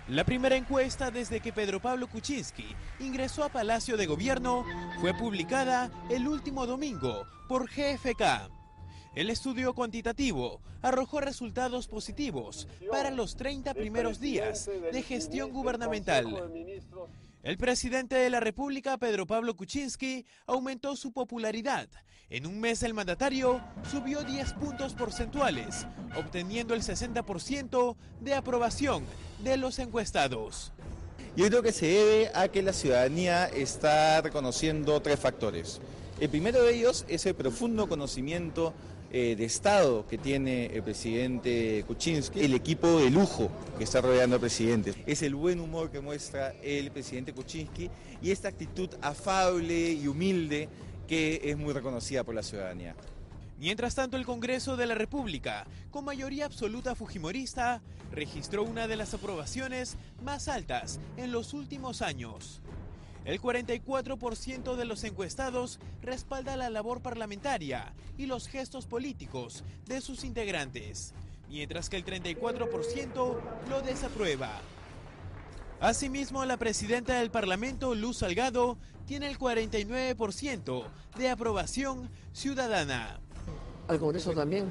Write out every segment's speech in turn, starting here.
La primera encuesta desde que Pedro Pablo Kuczynski ingresó a Palacio de Gobierno fue publicada el último domingo por GFK. El estudio cuantitativo arrojó resultados positivos para los 30 primeros días de gestión gubernamental. El presidente de la República, Pedro Pablo Kuczynski, aumentó su popularidad. En un mes el mandatario subió 10 puntos porcentuales, obteniendo el 60% de aprobación de los encuestados. Yo creo que se debe a que la ciudadanía está reconociendo tres factores. El primero de ellos es el profundo conocimiento de Estado que tiene el presidente Kuczynski, el equipo de lujo que está rodeando al presidente. Es el buen humor que muestra el presidente Kuczynski y esta actitud afable y humilde que es muy reconocida por la ciudadanía. Mientras tanto, el Congreso de la República, con mayoría absoluta fujimorista, registró una de las aprobaciones más altas en los últimos años. El 44% de los encuestados respalda la labor parlamentaria y los gestos políticos de sus integrantes, mientras que el 34% lo desaprueba. Asimismo, la presidenta del Parlamento, Luz Salgado, tiene el 49% de aprobación ciudadana. Al Congreso también.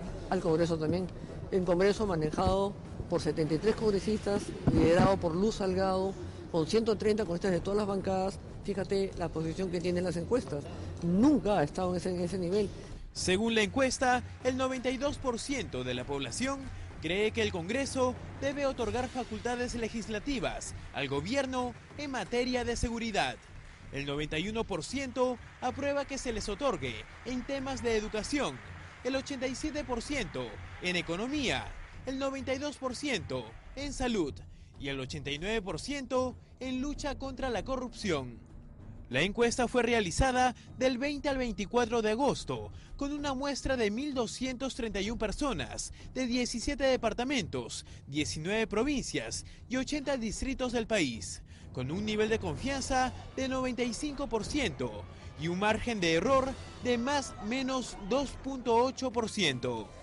El Congreso manejado por 73 congresistas, liderado por Luz Salgado, con 130 congresistas de todas las bancadas. Fíjate la posición que tienen las encuestas. Nunca ha estado en ese nivel. Según la encuesta, el 92% de la población cree que el Congreso debe otorgar facultades legislativas al gobierno en materia de seguridad. El 91% aprueba que se les otorgue en temas de educación, el 87% en economía, el 92% en salud y el 89% en lucha contra la corrupción. La encuesta fue realizada del 20 al 24 de agosto con una muestra de 1.231 personas de 17 departamentos, 19 provincias y 80 distritos del país, con un nivel de confianza de 95% y un margen de error de más o menos 2.8%.